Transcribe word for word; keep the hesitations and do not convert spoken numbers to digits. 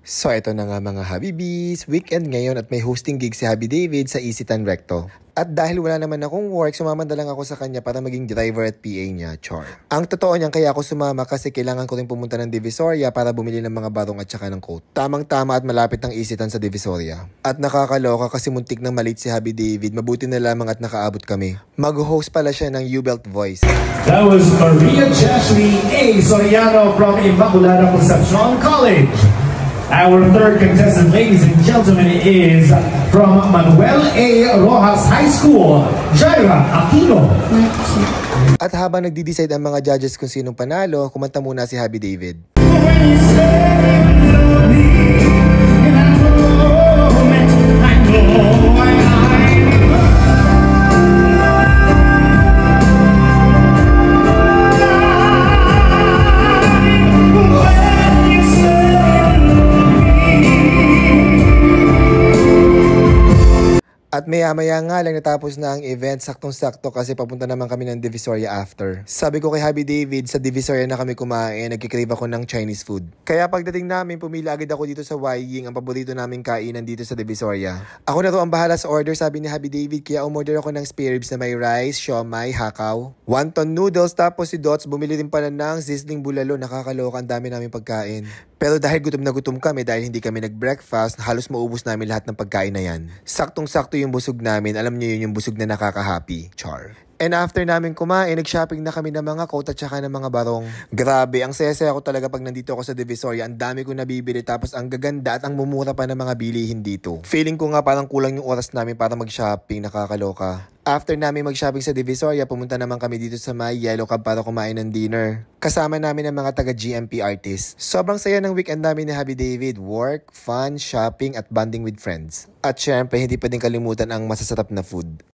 So ito na nga mga Habibis, weekend ngayon at may hosting gig si Habi David sa Isitan Recto. At dahil wala naman akong work, sumama na lang ako sa kanya para maging driver at P A niya, char. Ang totoo niyan kaya ako sumama kasi kailangan ko rin pumunta ng Divisoria para bumili ng mga barong at saka ng coat. Tamang-tama at malapit ng Isitan sa Divisoria. At nakakaloka kasi muntik nang malit si Habi David, mabuti na lamang at nakaabot kami. Mag-host pala siya ng U-Belt Voice. That was Maria Chesley A. Soriano from Immaculada Concepcion College. Our third contestant, ladies and gentlemen, is from Manuel A. Rojas High School, Jaira Aquino. At habang nagdi-decide ang mga judges kung sinong panalo, kumanta muna si Habi David. At maya-maya nga lang natapos na ang event, saktong-sakto kasi papunta naman kami ng Divisoria after. Sabi ko kay Habi David, sa Divisoria na kami kumain, nagkikrave ako ng Chinese food. Kaya pagdating namin, pumili agad ako dito sa Wying, ang paborito naming kainan dito sa Divisoria. Ako na to ang bahala sa order, sabi ni Habi David, kaya umorder ako ng spare ribs na may rice, siomai, hakaw, wonton noodles, tapos si Dots bumili rin pala ng sizzling bulalo. Nakakaloka, ang dami naming pagkain. Pero dahil gutom na gutom kami, dahil hindi kami nag-breakfast, halos maubos namin lahat ng pagkain na yan. Saktong-sakto yung busog namin, alam niyo yun yung busog na nakaka-happy, char. And after namin kumain, nag-shopping na kami ng mga coat at saka ng mga barong. Grabe, ang saya-saya ko talaga pag nandito ako sa Divisoria. Ang dami ko nabibili tapos ang gaganda at ang mumura pa ng mga bilihin dito. Feeling ko nga parang kulang yung oras namin para mag-shopping, nakakaloka. After namin mag-shopping sa Divisoria, pumunta naman kami dito sa may Yellow Cab para kumain ng dinner. Kasama namin ang mga taga-G M P artists. Sobrang saya ng weekend namin ni Habi David. Work, fun, shopping at bonding with friends. At syempre, hindi pwedeng kalimutan ang masasarap na food.